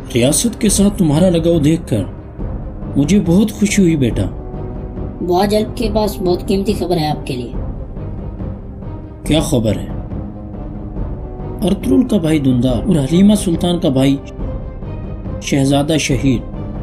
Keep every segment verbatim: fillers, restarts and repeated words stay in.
रियासत के साथ तुम्हारा लगाव देखकर मुझे बहुत खुशी हुई बेटा। बुआ जल्द के पास बहुत कीमती खबर है आपके लिए। क्या खबर है? अर्तुगरुल का भाई दुंदा और हलीमा सुल्तान का भाई शहजादा शहीद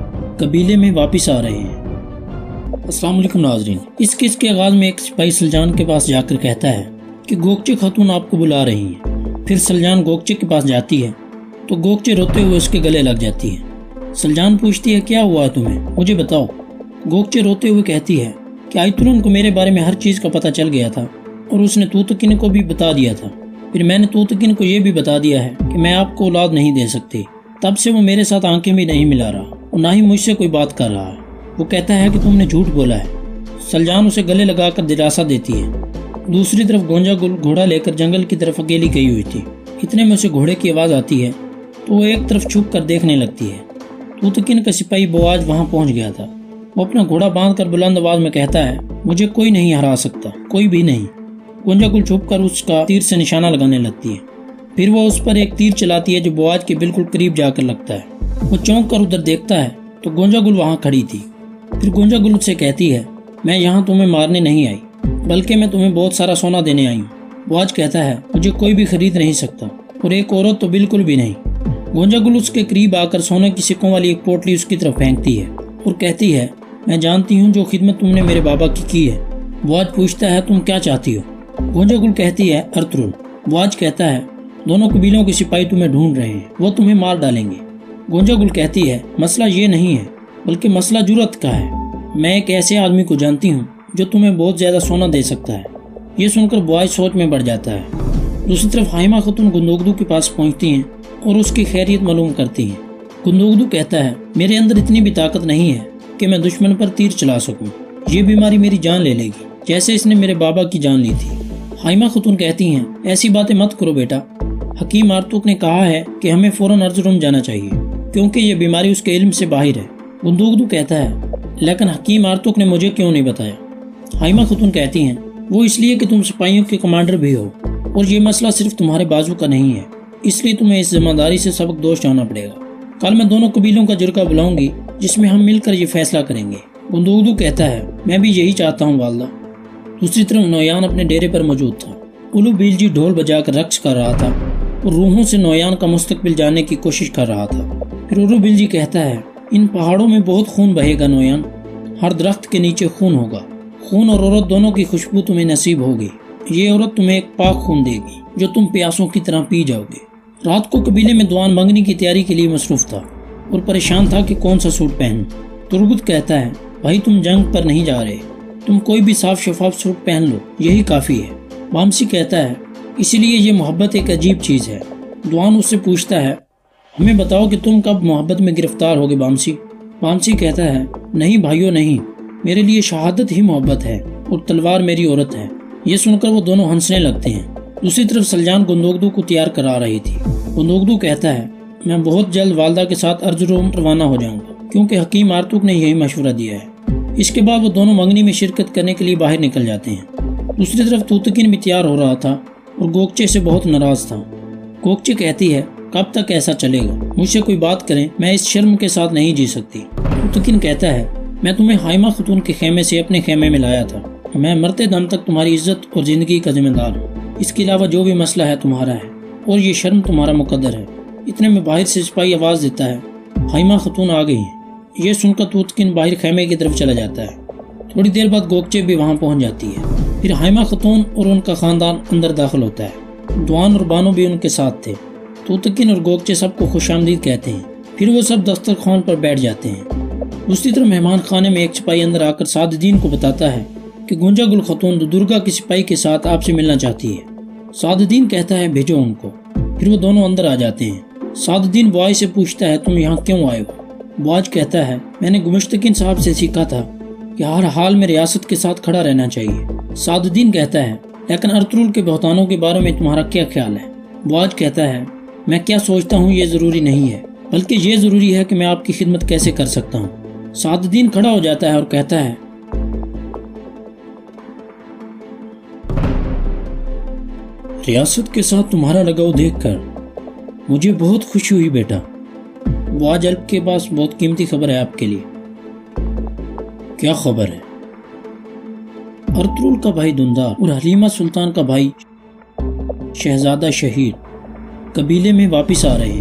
कबीले में वापस आ रहे हैं। अस्सलाम वालेकुम नाज़रीन। इस किस के आगाज में एक सिपाही सलजान के पास जाकर कहता है कि गोकचे खातून आपको बुला रही हैं। फिर सलजान गोकचे के पास जाती है तो गोकचे रोते हुए उसके गले लग जाती है। सलजान पूछती है क्या हुआ तुम्हें, मुझे बताओ। गोकचे रोते हुए कहती है कि आयतुलन को मेरे बारे में हर चीज का पता चल गया था और उसने तूतकिन को भी बता दिया था। फिर मैंने तूतकिन को यह भी बता दिया है कि मैं आपको औलाद नहीं दे सकती। तब से वो मेरे साथ आंखें भी नहीं मिला रहा और ना ही मुझसे कोई बात कर रहा है। वो कहता है कि तुमने झूठ बोला है। सलजान उसे गले लगाकर दिलासा देती है। दूसरी तरफ गोंजा गुल घोड़ा लेकर जंगल की तरफ अकेली गई हुई थी। इतने में उसे घोड़े की आवाज आती है तो वो एक तरफ छुप कर देखने लगती है। तूतकिन का सिपाही बोआज वहां पहुंच गया था। वो अपना घोड़ा बांधकर बुलंद आवाज में कहता है मुझे कोई नहीं हरा सकता, कोई भी नहीं। गोंजा गुल छुप कर उसका तीर से निशाना लगाने लगती है। फिर वो उस पर एक तीर चलाती है जो बोआज के बिल्कुल करीब जाकर लगता है। वो चौंक कर उधर देखता है तो गोंजा गुल वहां खड़ी थी। फिर गोंजा गुल उससे कहती है मैं यहाँ तुम्हें मारने नहीं आई, बल्कि मैं तुम्हें बहुत सारा सोना देने आई हूँ। बोआज कहता है मुझे कोई भी खरीद नहीं सकता और एक औरत तो बिल्कुल भी नहीं। गोंजा गुल उसके करीब आकर सोने की सिक्कों वाली एक पोटली उसकी तरफ फेंकती है और कहती है मैं जानती हूँ जो खिदमत तुमने मेरे बाबा की की है। बोआज पूछता है तुम क्या चाहती हो? गोंजा गुल कहती है अर्तुगरुल। बोआज कहता है दोनों कबीलों के सिपाही तुम्हें ढूंढ रहे हैं, वो तुम्हें मार डालेंगे। गोंजा गुल कहती है मसला ये नहीं है, बल्कि मसला जुर्रत का है। मैं एक ऐसे आदमी को जानती हूँ जो तुम्हें बहुत ज्यादा सोना दे सकता है। ये सुनकर बोआज सोच में बढ़ जाता है। दूसरी तरफ हाइमा खातून गुंदोगदू के पास पहुँचती हैं और उसकी खैरियत मालूम करती हैं। गुंदोगदू कहता है मेरे अंदर इतनी भी ताकत नहीं है कि मैं दुश्मन पर तीर चला सकूं। ये बीमारी मेरी जान ले लेगी, जैसे इसने मेरे बाबा की जान ली थी। हाइमा खातून कहती हैं ऐसी बातें मत करो बेटा। हकीम आर्तुक ने कहा है कि हमें फौरन अर्जुरुम जाना चाहिए क्योंकि ये बीमारी उसके इल्म से बाहर है। गुंदोगदू कहता है लेकिन हकीम आर्तुक ने मुझे क्यों नहीं बताया? हाइमा खातून कहती हैं वो इसलिए कि तुम सिपाहियों के कमांडर भी हो और ये मसला सिर्फ तुम्हारे बाजू का नहीं है, इसलिए तुम्हें इस जिम्मेदारी से सबक दोष जाना पड़ेगा। कल मैं दोनों कबीलों का जुर्का बुलाऊंगी जिसमें हम मिलकर ये फैसला करेंगे। गुंदोगदू कहता है मैं भी यही चाहता हूँ वालदा। दूसरी तरफ नौयान अपने डेरे पर मौजूद था। उलू बिलजी ढोल बजाकर रक्स कर रहा था और रूहों से नौयान का मुस्तकबिल जानने की कोशिश कर रहा था। फिर उलू बिलजी कहता है इन पहाड़ों में बहुत खून बहेगा नौयान, हर दरख्त के नीचे खून होगा। खून और औरत दोनों की खुशबू तुम्हें नसीब होगी। ये औरत तुम्हें एक पाक खून देगी जो तुम प्यासों की तरह पी जाओगे। रात को कबीले में दुआन मंगनी की तैयारी के लिए मसरूफ था और परेशान था कि कौन सा सूट पहनूं। तुर्गुत कहता है भाई तुम जंग पर नहीं जा रहे, तुम कोई भी साफ शफाफ सूट पहन लो, यही काफी है। बामसी कहता है इसीलिए ये मोहब्बत एक अजीब चीज है। दुआन उससे पूछता है हमें बताओ कि तुम कब मोहब्बत में गिरफ्तार होगे बामसी? बामसी कहता है नहीं भाइयों नहीं, मेरे लिए शहादत ही मोहब्बत है और तलवार मेरी औरत है। ये सुनकर वो दोनों हंसने लगते हैं। दूसरी तरफ सलजान गुंदोगदू को तैयार करा रही थी। गुंदोगदू कहता है मैं बहुत जल्द वालदा के साथ अर्जुरुम रवाना हो जाऊंगा क्योंकि हकीम आर्तुक ने यही मशवरा दिया है। इसके बाद वो दोनों मंगनी में शिरकत करने के लिए बाहर निकल जाते हैं। दूसरी तरफ तूतकिन भी तैयार हो रहा था और गोकचे से बहुत नाराज था। गोकचे कहती है कब तक ऐसा चलेगा? मुझसे कोई बात करें, मैं इस शर्म के साथ नहीं जी सकती। तूतकिन कहता है मैं तुम्हें हाइमा खातून के खेमे से अपने खेमे में लाया था। मैं मरते दम तक तुम्हारी इज्जत और जिंदगी का जिम्मेदार हूँ। इसके अलावा जो भी मसला है तुम्हारा है और ये शर्म तुम्हारा मुकद्दर है। इतने में बाहर से सिपाही आवाज देता है हाइमा खातून आ गई है। ये सुनकर तूतकिन बाहर खेमे की तरफ चला जाता है। थोड़ी देर बाद गोकचे भी वहाँ पहुँच जाती है। फिर हाइमा खातून और उनका खानदान अंदर दाखिल होता है। दुआन और बानो भी उनके साथ थे। तूतकिन और गोकचे सबको खुशामदीद कहते हैं। फिर वो सब दस्तरखान पर बैठ जाते हैं। दूसरी तरफ मेहमान खाने में एक सिपाही अंदर आकर सादुद्दीन को बताता है कि गोंजा गुल खातून दुर्गा के सिपाही के साथ आपसे मिलना चाहती है। सादुद्दीन कहता है भेजो उनको। फिर वो दोनों अंदर आ जाते हैं। सादुद्दीन बुआई से पूछता है तुम यहाँ क्यों आए हो? बुआज कहता है मैंने गुमश्तकीन साहब से सीखा था कि हर हाल में रियासत के साथ खड़ा रहना चाहिए। सादुद्दीन कहता है लेकिन अर्तुगरुल के बहतानों के बारे में तुम्हारा क्या ख्याल है? बुआज कहता है मैं क्या सोचता हूँ ये जरूरी नहीं है, बल्कि ये जरूरी है कि मैं आपकी खिदमत कैसे कर सकता हूँ। सादुद्दीन खड़ा हो जाता है और कहता है रियासत के साथ तुम्हारा लगाव देखकर मुझे बहुत खुशी हुई बेटा। बुआज अल्प के पास बहुत कीमती खबर है आपके लिए। क्या खबर है? अर्तुगरुल का भाई दुंदार और हलीमा सुल्तान का भाई शहजादा शहीद कबीले में वापस आ रहे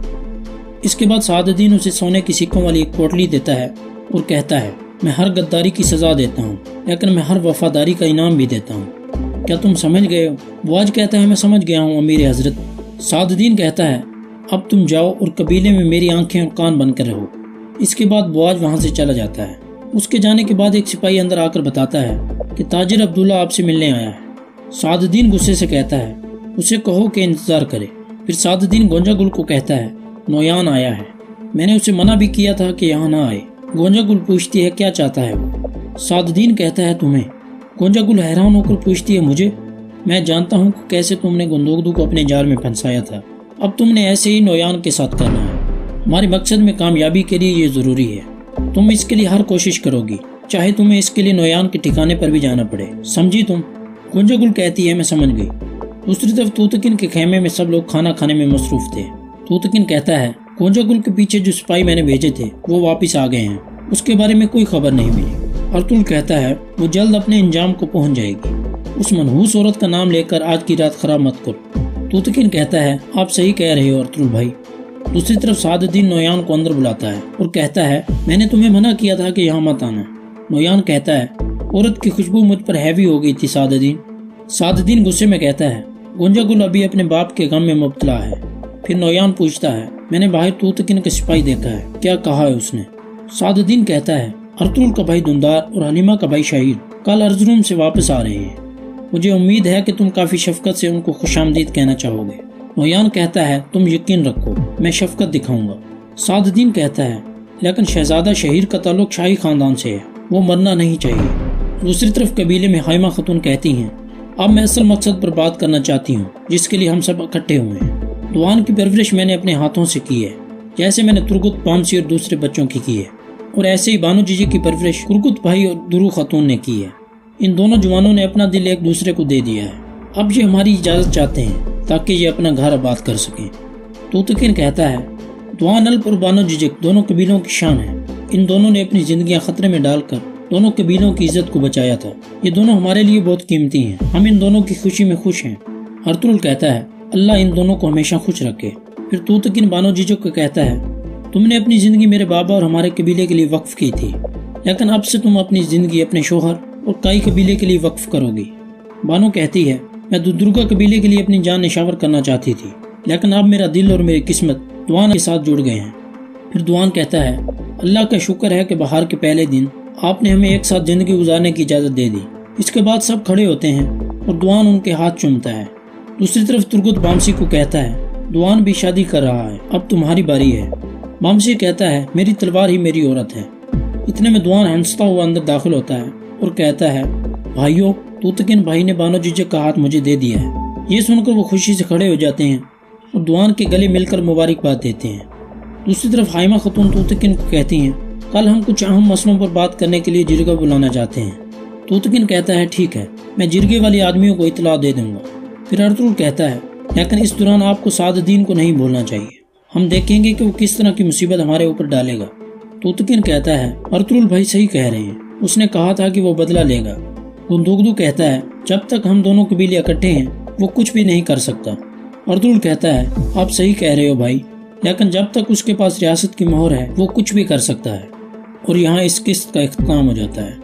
हैं। इसके बाद सादुद्दीन उसे सोने की सिक्कों वाली एक पोटली देता है और कहता है, मैं हर गद्दारी की सजा देता हूँ, लेकिन मैं हर वफादारी का इनाम भी देता हूँ। क्या तुम समझ गए हो? बुआज कहता है, मैं समझ गया हूँ अमीर हजरत। सादुद्दीन कहता है, अब तुम जाओ और कबीले में मेरी आंखें और कान बनकर रहो। इसके बाद बुआज वहाँ से चला जाता है। उसके जाने के बाद एक सिपाही अंदर आकर बताता है कि ताजिर अब्दुल्ला आपसे मिलने आया है। सादुद्दीन गुस्से से कहता है, उसे कहो कि इंतजार करे। फिर सादुद्दीन गोंजागुल को कहता है, नोयान आया है, मैंने उसे मना भी किया था कि यहाँ ना आए। गोंजागुल पूछती है, क्या चाहता है वो? सादुद्दीन कहता है, तुम्हें। गोंजागुल हैरान होकर पूछती है, मुझे? मैं जानता हूँ कैसे तुमने गुंदोगदू को अपने जाल में फंसाया था। अब तुमने ऐसे ही नोयान के साथ करना है। हमारे मकसद में कामयाबी के लिए ये जरूरी है। तुम इसके लिए हर कोशिश करोगी, चाहे तुम्हें इसके लिए नोयान के ठिकाने पर भी जाना पड़े। समझी तुम? गोंजागुल कहती है, मैं समझ गई। दूसरी तरफ तूतकिन के खेमे में सब लोग खाना खाने में मसरूफ थे। तूतकिन कहता है, गोंजागुल के पीछे जो सिपाही मैंने भेजे थे वो वापस आ गए हैं, उसके बारे में कोई खबर नहीं मिली। अर्तुगरुल कहता है, वो जल्द अपने इंजाम को पहुंच जाएगी। उस मनहूस औरत का नाम लेकर आज की रात खराब मत करो। तूतकिन कहता है, आप सही कह रहे हो अर्तुगरुल भाई। दूसरी तरफ सादुद्दीन नोयान को अंदर बुलाता है और कहता है, मैंने तुम्हें मना किया था कि यहाँ मत आना। नोयान कहता है, औरत की खुशबू मुझ पर हैवी हो गई थी सादुद्दीन। सादुद्दीन गुस्से में कहता है, गोंजागुल अभी अपने बाप के गम में मुब्तला है। फिर नोयान पूछता है, मैंने बाहर तूतकिन का सिपाही देखा है, क्या कहा है उसने? सादुद्दीन कहता है, अर्तुगरुल का भाई दुंदार और हलीमा का भाई शहीद कल अर्जुरूम से वापस आ रहे हैं। मुझे उम्मीद है कि तुम काफी शफकत से उनको खुशामदीद कहना चाहोगे। नोयान कहता है, तुम यकीन रखो, मैं शफकत दिखाऊंगा। सादुद्दीन कहता है, लेकिन शहजादा शहीद का ताल्लुक शाही खानदान से है, वो मरना नहीं चाहिए। दूसरी तरफ कबीले में हाइमा खातून कहती हैं, अब मैं असल मकसद पर बात करना चाहती हूँ जिसके लिए हम सब इकट्ठे हुए हैं। दुआन की परवरिश मैंने अपने हाथों से की है, जैसे मैंने तुर्गुत पामसी और दूसरे बच्चों की की है, और ऐसे ही बानो जीजे की परवरिश कुरकुत भाई और दुरू खातून ने की है। इन दोनों जवानों ने अपना दिल एक दूसरे को दे दिया है। अब ये हमारी इजाजत चाहते हैं ताकि ये अपना घर आबाद कर सकें। तूतकिन कहता है, दुआन अल्प और बानो जीजे दोनों कबीलों की शान है। इन दोनों ने अपनी जिंदगियां खतरे में डालकर दोनों कबीलों की इज्जत को बचाया था। ये दोनों हमारे लिए बहुत कीमती हैं। हम इन दोनों की खुशी में खुश हैं। अर्तुगरुल कहता है, अल्लाह इन दोनों को हमेशा खुश रखे। फिर तूतकिन बानो जीजो को कहता है, तुमने अपनी जिंदगी मेरे बाबा और हमारे कबीले के लिए वक्फ की थी, लेकिन अब से तुम अपनी जिंदगी अपने शोहर और कई कबीले के लिए वक्फ करोगी। बानो कहती है, मैं दुर्गा कबीले के लिए अपनी जान निशावर करना चाहती थी, लेकिन अब मेरा दिल और मेरी किस्मत दुआन के साथ जुड़ गए हैं। फिर दुआन कहता है, अल्लाह का शुक्र है कि बहार के पहले दिन आपने हमें एक साथ जिंदगी गुजारने की इजाजत दे दी। इसके बाद सब खड़े होते हैं और दुआन उनके हाथ चूमता है। दूसरी तरफ तुर्गुत बामसी को कहता है, दुआन भी शादी कर रहा है, अब तुम्हारी बारी है। बामसी कहता है, मेरी तलवार ही मेरी औरत है। इतने में दुआन हंसता हुआ अंदर दाखिल होता है और कहता है, भाइयों, तूतकिन भाई ने बानो जीजे का हाथ मुझे दे दिया है। ये सुनकर वो खुशी से खड़े हो जाते हैं और दुआन के गले मिलकर मुबारकबाद देते हैं। दूसरी तरफ हाइमा खातून तूतकिन को कहती हैं, कल हम कुछ अहम मसलों पर बात करने के लिए जिरगा बुलाना चाहते हैं। तूतकिन कहता है, ठीक है, मैं जिरगे वाले आदमियों को इतला दे दूंगा। फिर अर्तुगरुल कहता है, लेकिन इस दौरान आपको सादुद्दीन को नहीं भूलना चाहिए। हम देखेंगे कि वो किस तरह की मुसीबत हमारे ऊपर डालेगा। तूतकिन कहता है, अर्तुगरुल भाई सही कह रहे हैं, उसने कहा था कि वो बदला लेगा। गुंदोगदू कहता है, जब तक हम दोनों कबीले इकट्ठे हैं वो कुछ भी नहीं कर सकता। अर्तुगरुल कहता है, आप सही कह रहे हो भाई, लेकिन जब तक उसके पास रियासत की मोहर है वो कुछ भी कर सकता है। और यहाँ इस किस्त का इख्तिताम हो जाता है।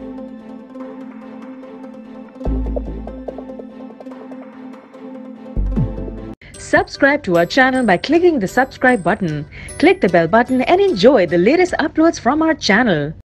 Subscribe to our channel by clicking the subscribe button. Click the bell button and enjoy the latest uploads from our channel.